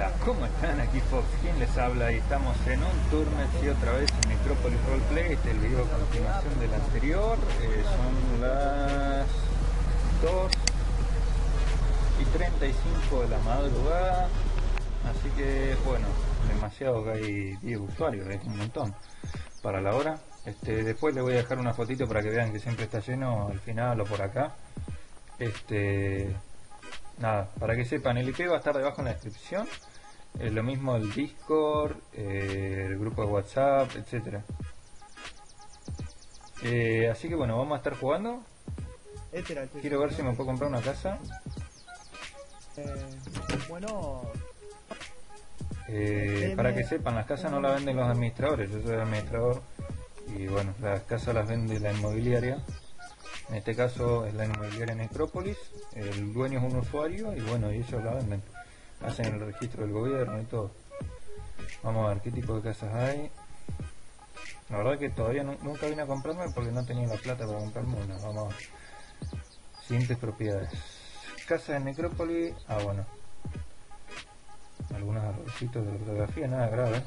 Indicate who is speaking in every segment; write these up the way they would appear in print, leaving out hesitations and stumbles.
Speaker 1: Hola, ¿cómo están? Aquí Fox, ¿quién les habla? Y estamos en un turno y otra vez en Necropolis Roleplay. Este es el video a continuación del anterior. Son las 2:35 de la madrugada. Así que, bueno, demasiado que hay 10 usuarios, es un montón para la hora. Después les voy a dejar una fotito para que vean que siempre está lleno al final o por acá. Nada, para que sepan, el IP va a estar debajo en la descripción. Lo mismo el Discord, el grupo de WhatsApp, etcétera. Así que bueno, vamos a estar jugando. Quiero ver si me puedo comprar una casa. Para que sepan, las casas no las venden los administradores. Yo soy administrador y bueno, las casas las vende la inmobiliaria. En este caso es la inmobiliaria Necropolis. El dueño es un usuario y bueno, y ellos la venden. Hacen el registro del gobierno y todo. Vamos a ver qué tipo de casas hay. La verdad que todavía nunca vine a comprarme porque no tenía la plata para comprarme una. Vamos a ver. Siguientes propiedades. Casa de Necrópolis. Bueno. Algunos errorcitos de ortografía, nada grave.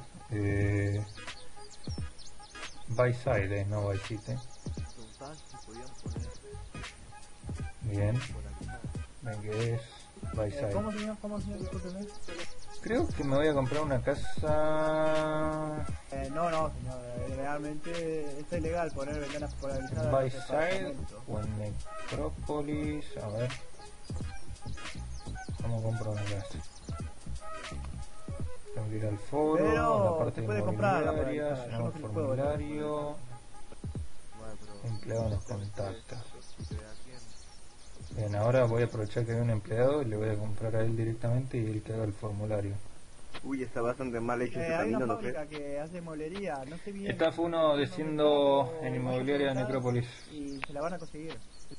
Speaker 1: Bayside, no Vice City. Bien. Ven que es Bayside.
Speaker 2: ¿Cómo señor? Discúlpeme.
Speaker 1: Creo que me voy a comprar una casa.
Speaker 2: No, señor. Realmente es ilegal poner ventanas polarizadas.
Speaker 1: Bayside o en Necrópolis. A ver. ¿Cómo compro una casa? Tengo que ir al foro,
Speaker 2: pero
Speaker 1: la parte de inmobiliaria, llenamos formulario. Empleado nos contacta. Bien, ahora voy a aprovechar que hay un empleado y le voy a comprar a él directamente y él que haga el formulario.
Speaker 3: Uy, está bastante mal hecho ese
Speaker 2: hay
Speaker 3: camino,
Speaker 2: una
Speaker 3: ¿no
Speaker 2: fábrica que hace mueblería, no sé bien.
Speaker 1: Esta fue uno diciendo en inmobiliaria de Necrópolis.
Speaker 2: Y se la van a conseguir.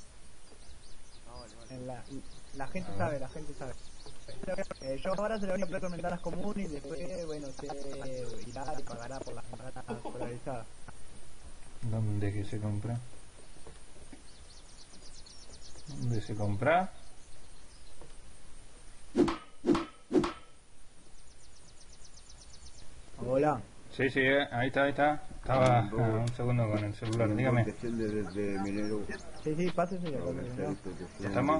Speaker 2: La gente sabe, yo ahora se le voy a comprar con ventanas comunes y después, bueno, se irá y pagará por las ventanas polarizadas.
Speaker 1: ¿Dónde que se compra? ¿Dónde se compra?
Speaker 2: Hola.
Speaker 1: Sí, ahí está. Estaba un segundo con el celular, dígame.
Speaker 2: Sí, pásese.
Speaker 1: ¿Ya estamos?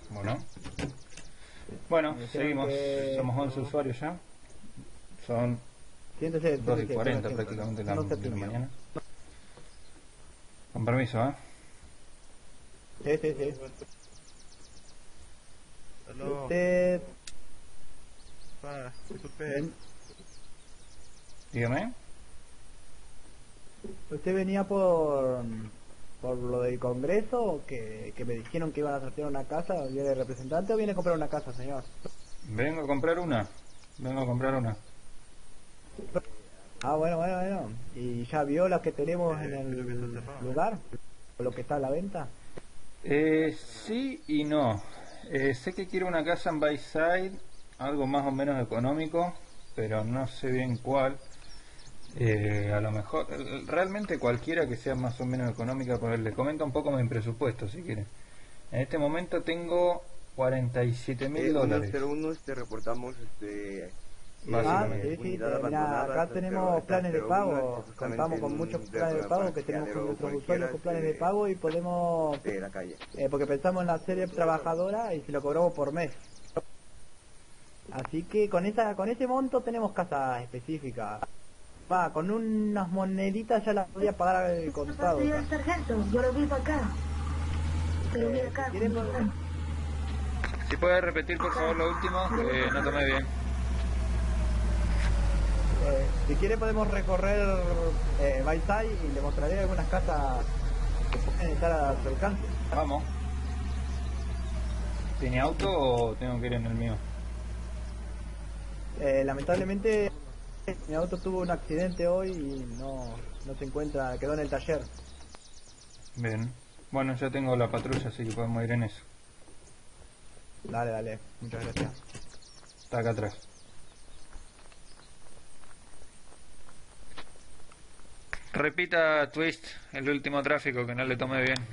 Speaker 1: Bueno, seguimos. Somos 11 usuarios ya. Son 2:40 prácticamente de la mañana. Con permiso,
Speaker 2: Sí.
Speaker 4: Hello.
Speaker 2: Disculpe.
Speaker 1: Dígame.
Speaker 2: ¿Usted venía por lo del Congreso que me dijeron que iban a sortear una casa? ¿Viene de representante o viene a comprar una casa, señor?
Speaker 1: Vengo a comprar una.
Speaker 2: Bueno. ¿Y ya vio las que tenemos en el lugar? ¿O lo que está a la venta?
Speaker 1: Sí y no. Sé que quiero una casa en Bayside, algo más o menos económico, pero no sé bien cuál. A lo mejor, realmente cualquiera que sea más o menos económica, pues les comento un poco mi presupuesto si quieren. En este momento tengo $47.000.
Speaker 3: Reportamos
Speaker 1: básicamente.
Speaker 2: Mira, acá tenemos planes de pago, contamos con muchos planes de pago que tenemos con nuestros usuarios con planes de pago y podemos, porque pensamos en la serie trabajadora y se lo cobramos por mes. Así que con ese monto tenemos casa específica. Con unas moneditas ya las podía pagar al contado.
Speaker 5: El sargento, yo lo vi acá. Pero vi acá.
Speaker 1: Si puede repetir por favor lo último, no tomé bien.
Speaker 2: Si quiere podemos recorrer Bayside y le mostraré algunas casas que pueden estar a su alcance.
Speaker 1: Vamos. ¿Tiene auto o tengo que ir en el mío?
Speaker 2: Lamentablemente mi auto tuvo un accidente hoy y no se encuentra, quedó en el taller.
Speaker 1: Bien. Bueno, ya tengo la patrulla, así que podemos ir en eso.
Speaker 2: Dale, muchas gracias.
Speaker 1: Está acá atrás. Repita, Twist, el último tráfico que no le tomé bien.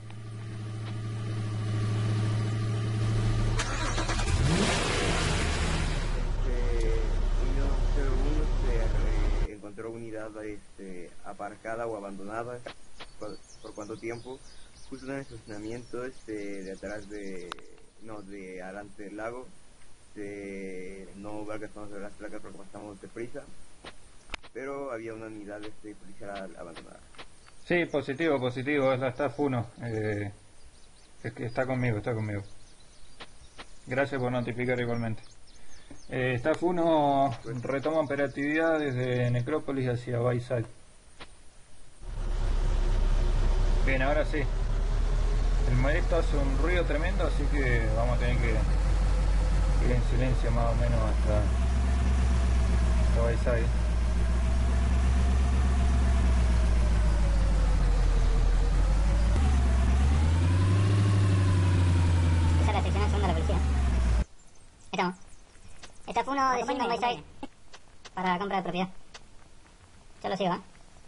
Speaker 3: aparcada o abandonada por cuánto tiempo, justo en el estacionamiento de atrás de adelante del lago, no gastamos las placas porque pasamos deprisa, pero había una unidad policial abandonada.
Speaker 1: Sí, positivo, es la Staff 1. Es que está conmigo. Gracias por notificar igualmente. Staff 1 retoma operatividad desde Necrópolis hacia Bayside. Bien, ahora sí. El maestro hace un ruido tremendo, así que vamos a tener que ir en silencio más o menos hasta Bayside.
Speaker 4: Esa es la sección de la policía. Estamos. Esta fue uno de 5 en Bayside para la compra de propiedad. Yo lo sigo, ¿eh?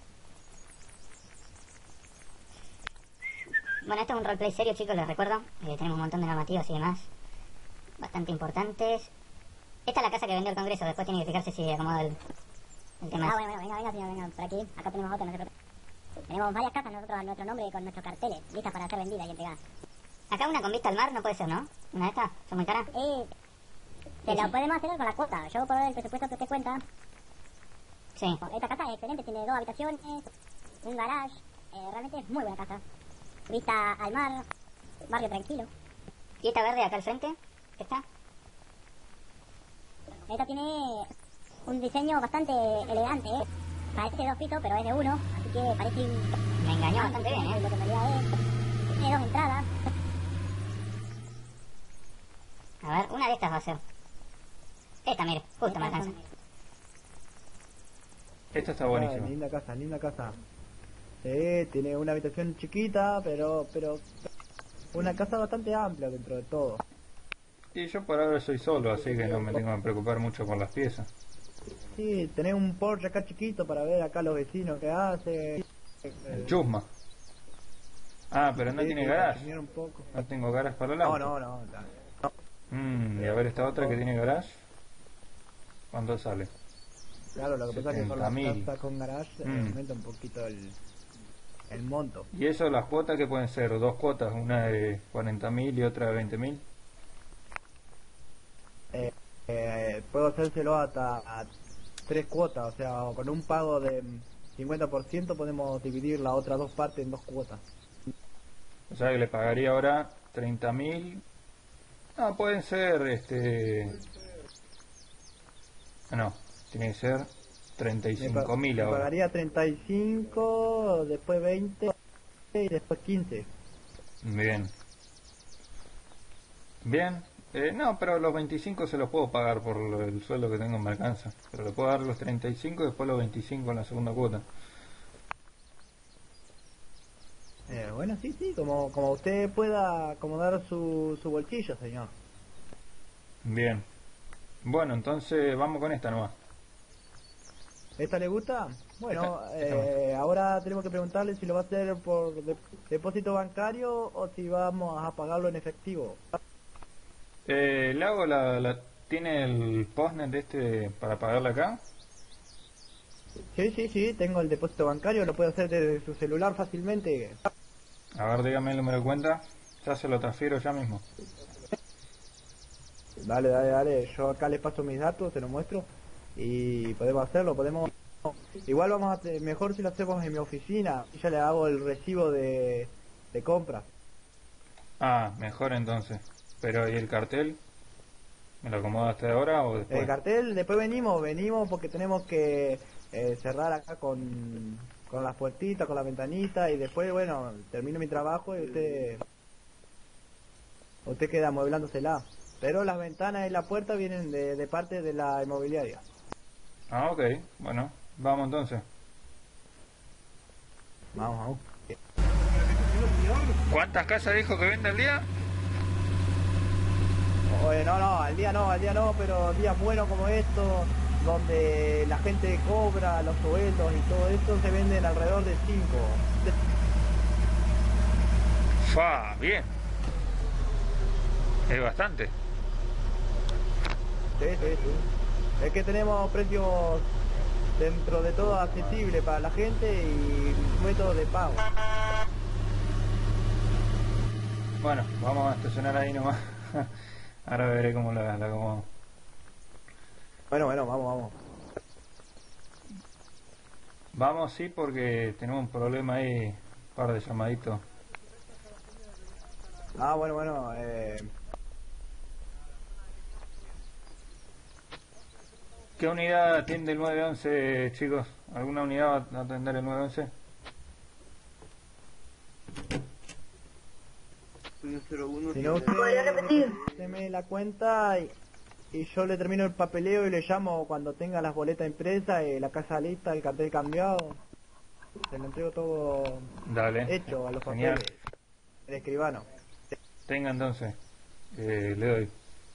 Speaker 4: Bueno, esto es un roleplay serio, chicos, les recuerdo. Tenemos un montón de normativas y demás bastante importantes. Esta es la casa que vendió el Congreso, después tiene que fijarse si acomoda el tema.
Speaker 6: Ah, bueno, venga, señor, venga, por aquí. Acá tenemos otra, no se preocupe. Tenemos varias casas nosotros a nuestro nombre con nuestros carteles, listas para ser vendidas y entregadas.
Speaker 4: Acá una con vista al mar no puede ser, ¿no? ¿Una de estas? ¿Son muy caras?
Speaker 6: Se lo podemos hacer con la cuota. Yo por el presupuesto que usted cuenta.
Speaker 4: Sí.
Speaker 6: Esta casa es excelente, tiene 2 habitaciones, un garage. Realmente es muy buena casa. Vista al mar, barrio tranquilo.
Speaker 4: ¿Y esta verde acá al frente? ¿Esta?
Speaker 6: Esta tiene un diseño bastante elegante, ¿eh? Parece 2 pisos, pero es de 1, así que parece un...
Speaker 4: Me engañó bastante bien,
Speaker 6: Lo que en realidad es. Tiene 2 entradas.
Speaker 4: A ver, una de estas va a ser. Esta, mire, justo me alcanza.
Speaker 1: Esta está buenísima.
Speaker 2: Linda casa. Tiene una habitación chiquita, pero una casa bastante amplia dentro de todo.
Speaker 1: Y yo por ahora soy solo, así que no me tengo que preocupar mucho por las piezas.
Speaker 2: Sí, tenés un Porsche acá chiquito para ver acá los vecinos que hacen.
Speaker 1: El chusma. Ah, pero no tiene garage.
Speaker 2: Un poco.
Speaker 1: No tengo garage para el auto.
Speaker 2: No.
Speaker 1: Y a ver esta otra que tiene garage. ¿Cuánto sale?
Speaker 2: Claro, lo que pasa es que con las
Speaker 1: 70.000.
Speaker 2: casas con garage aumenta un poquito el monto.
Speaker 1: ¿Y eso las cuotas que pueden ser? 2 cuotas, una de 40.000 y otra de 20.000.
Speaker 2: Puedo hacérselo hasta a 3 cuotas, o sea, con un pago de 50% podemos dividir las otras 2 partes en 2 cuotas.
Speaker 1: O sea que le pagaría ahora 30.000. No, pueden ser no, tiene que ser 35.000 ahora.
Speaker 2: Pagaría 35, después 20 y después 15.
Speaker 1: Bien. No, pero los 25 se los puedo pagar por el sueldo que tengo en mercanza. Pero le puedo dar los 35 y después los 25 en la segunda cuota.
Speaker 2: Bueno, sí, como usted pueda acomodar su bolsillo, señor.
Speaker 1: Bien. Bueno, entonces vamos con esta nomás.
Speaker 2: ¿Esta le gusta? Bueno,
Speaker 1: Esta.
Speaker 2: ahora tenemos que preguntarle si lo va a hacer por depósito bancario o si vamos a pagarlo en efectivo.
Speaker 1: Le hago ¿tiene el postnet para pagarle acá?
Speaker 2: Sí, tengo el depósito bancario, lo puede hacer desde su celular fácilmente.
Speaker 1: A ver, dígame el número de cuenta. Ya se lo transfiero ya mismo.
Speaker 2: Dale, yo acá le paso mis datos, se los muestro y podemos hacerlo, igual vamos mejor si lo hacemos en mi oficina, ya le hago el recibo de compra.
Speaker 1: Ah, mejor entonces. Pero ¿y el cartel? ¿Me lo acomodaste ahora o después?
Speaker 2: El cartel, después venimos porque tenemos que cerrar acá con las puertitas, con la ventanita y después, bueno, termino mi trabajo y usted queda amueblándosela. Pero las ventanas y la puerta vienen de parte de la inmobiliaria.
Speaker 1: Ah, ok. Bueno, vamos entonces.
Speaker 2: Vamos.
Speaker 1: ¿Cuántas casas dijo que vende al día?
Speaker 2: Oye, al día no, pero días buenos como estos, donde la gente cobra los sueldos y todo esto, se venden alrededor de 5.
Speaker 1: ¡Fa! Bien. Es bastante.
Speaker 2: Sí. Es que tenemos precios dentro de todo accesible para la gente y método de pago.
Speaker 1: Bueno, vamos a estacionar ahí nomás. Ahora veré cómo la acomodo.
Speaker 2: Bueno, vamos.
Speaker 1: Vamos, sí, porque tenemos un problema ahí, un par de llamaditos.
Speaker 2: Ah, bueno,
Speaker 1: ¿Qué unidad atiende el 911, chicos? ¿Alguna unidad va a atender el 911?
Speaker 3: 101.
Speaker 2: si no usted deme la cuenta y yo le termino el papeleo y le llamo cuando tenga las boletas impresas, la casa lista, el cartel cambiado. Se lo entrego todo
Speaker 1: Dale.
Speaker 2: hecho a los
Speaker 1: Genial.
Speaker 2: papeles. El escribano.
Speaker 1: Tenga entonces. Le doy.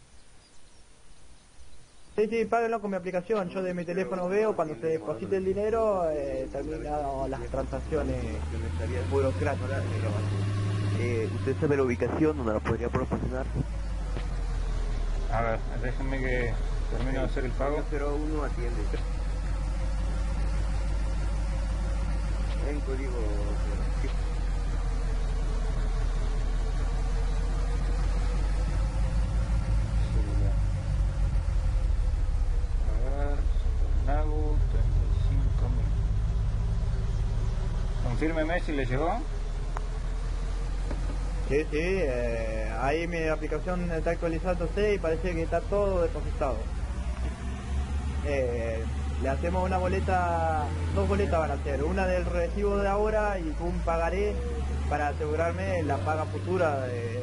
Speaker 2: Sí, páguenlo con mi aplicación. Yo de mi teléfono veo cuando se deposite el dinero, termino las transacciones burocráticas.
Speaker 3: ¿Usted sabe la ubicación donde la podría proporcionar?
Speaker 1: A ver, déjenme que termine de hacer el pago.
Speaker 3: 01 atiende. En código.
Speaker 1: A ver, Supernagu, 35.000. Confírmeme si le llegó.
Speaker 2: Sí, ahí mi aplicación está actualizándose y parece que está todo depositado. Le hacemos una boleta, 2 boletas van a ser, una del recibo de ahora y un pagaré para asegurarme la paga futura de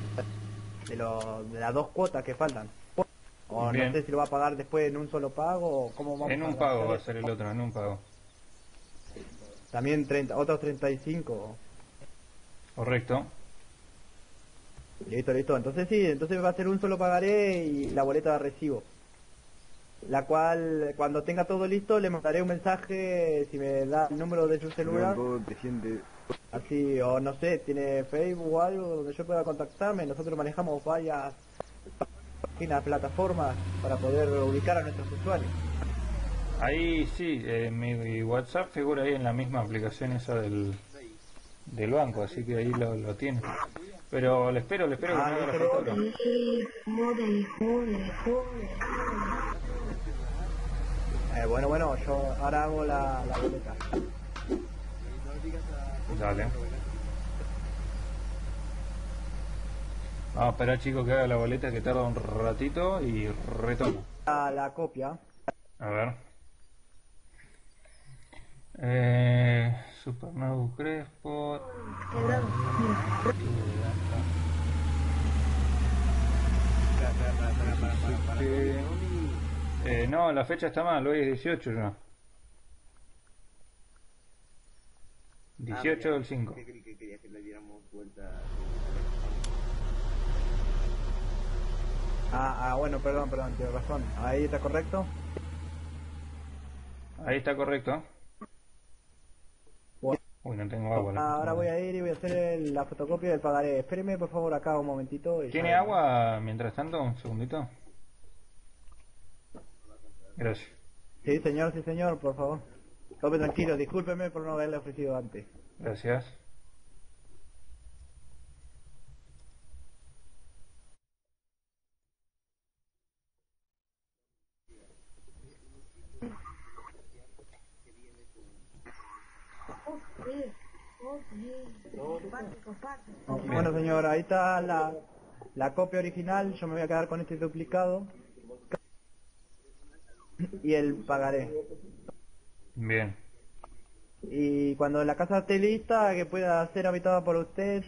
Speaker 2: las 2 cuotas que faltan. O
Speaker 1: Bien.
Speaker 2: no sé si lo va a pagar después en un solo pago o cómo vamos
Speaker 1: En un
Speaker 2: a
Speaker 1: pago
Speaker 2: hacer
Speaker 1: va a
Speaker 2: eso.
Speaker 1: ser el otro, en un pago.
Speaker 2: También otros 35.
Speaker 1: Correcto.
Speaker 2: Listo. Entonces va a ser un solo pagaré y la boleta de recibo. La cual, cuando tenga todo listo, le mandaré un mensaje si me da el número de su celular. Así, o no sé, tiene Facebook o algo donde yo pueda contactarme. Nosotros manejamos varias páginas, plataformas para poder ubicar a nuestros usuarios.
Speaker 1: Ahí sí, mi WhatsApp figura ahí en la misma aplicación esa del banco, así que ahí lo tiene. Pero le espero que me haga la factura.
Speaker 2: Bueno, yo ahora hago la boleta.
Speaker 1: Dale. Vamos a esperar, chicos, que haga la boleta, que tarda un ratito y retomo.
Speaker 2: La copia.
Speaker 1: A ver. Supernavu Crespo. No, la fecha está mal, hoy es 18 ya. 18 del 5.
Speaker 3: ¿Qué quería que le diéramos vuelta?
Speaker 2: Bueno, perdón, tienes razón. Ahí está correcto.
Speaker 1: Ahí está correcto.
Speaker 2: Bueno.
Speaker 1: Uy, no tengo agua.
Speaker 2: Ahora voy a ir y voy a hacer la fotocopia del pagaré. Espéreme por favor acá un momentito.
Speaker 1: ¿Tiene agua mientras tanto? Un segundito. Gracias.
Speaker 2: Sí, señor, por favor. Tome tranquilo, discúlpeme por no haberle ofrecido antes.
Speaker 1: Gracias.
Speaker 2: Bueno, señor, ahí está la copia original. Yo me voy a quedar con este duplicado. Y el pagaré.
Speaker 1: Bien.
Speaker 2: Y cuando la casa esté lista, que pueda ser habitada por usted,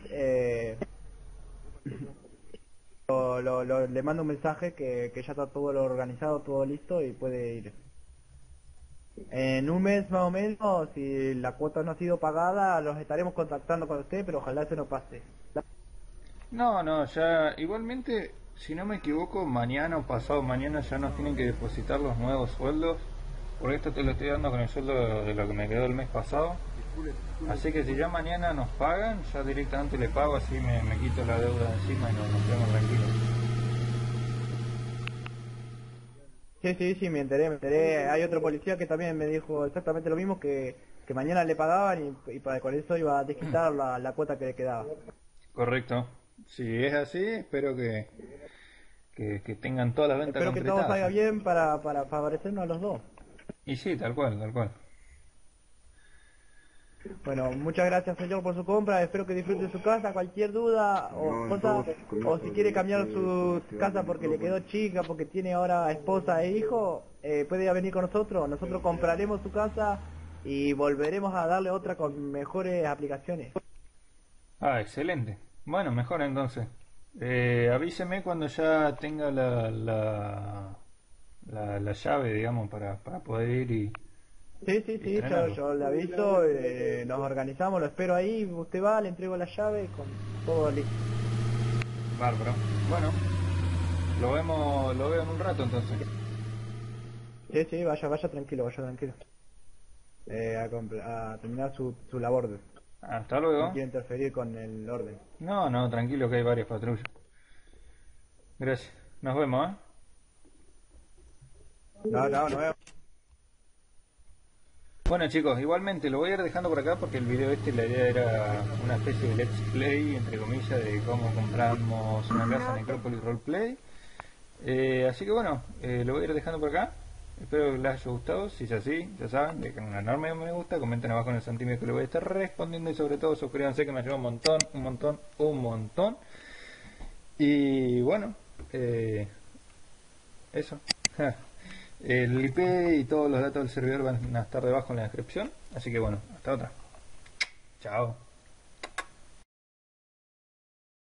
Speaker 2: le mando un mensaje que ya está todo lo organizado, todo listo y puede ir. En un mes más o menos, si la cuota no ha sido pagada, los estaremos contactando con usted, pero ojalá eso no pase.
Speaker 1: No, ya igualmente, si no me equivoco, mañana o pasado mañana ya nos tienen que depositar los nuevos sueldos. Por esto te lo estoy dando con el sueldo de lo que me quedó el mes pasado. Así que si ya mañana nos pagan, ya directamente le pago, así me quito la deuda de encima y nos quedamos tranquilos.
Speaker 2: Sí, me enteré. Hay otro policía que también me dijo exactamente lo mismo, que mañana le pagaban y con eso iba a desquitar la cuota que le quedaba.
Speaker 1: Correcto. Si es así, espero que tengan todas las ventas
Speaker 2: Espero que todo
Speaker 1: completadas.
Speaker 2: salga bien para favorecernos a los dos.
Speaker 1: Y sí, tal cual, tal cual.
Speaker 2: Bueno, muchas gracias señor por su compra, espero que disfrute su casa, cualquier duda o cosa, o si quiere cambiar su casa porque le quedó chica, porque tiene ahora esposa e hijo, puede venir con nosotros compraremos su casa y volveremos a darle otra con mejores aplicaciones.
Speaker 1: Ah, excelente. Bueno, mejor entonces. Avíseme cuando ya tenga la llave, digamos, para poder ir y...
Speaker 2: Sí, yo le aviso, nos organizamos, lo espero ahí, usted va, le entrego la llave con todo listo.
Speaker 1: Bárbaro. Bueno, lo veo en un rato entonces.
Speaker 2: Sí, vaya tranquilo. A terminar su labor.
Speaker 1: Hasta luego.
Speaker 2: No quiero interferir con el orden.
Speaker 1: No, tranquilo que hay varias patrullas. Gracias. Nos vemos, ¿eh?
Speaker 2: No vemos.
Speaker 1: Bueno chicos, igualmente lo voy a ir dejando por acá porque el video la idea era una especie de let's play, entre comillas, de cómo compramos una casa en Necrópolis Roleplay. Así que bueno, lo voy a ir dejando por acá. Espero que les haya gustado. Si es así, ya saben, dejen un enorme me gusta, comenten abajo en el centímetro que le voy a estar respondiendo y sobre todo suscríbanse que me ayuda un montón. Y bueno, eso. El IP y todos los datos del servidor van a estar debajo en la descripción. Así que bueno, hasta otra. Chao.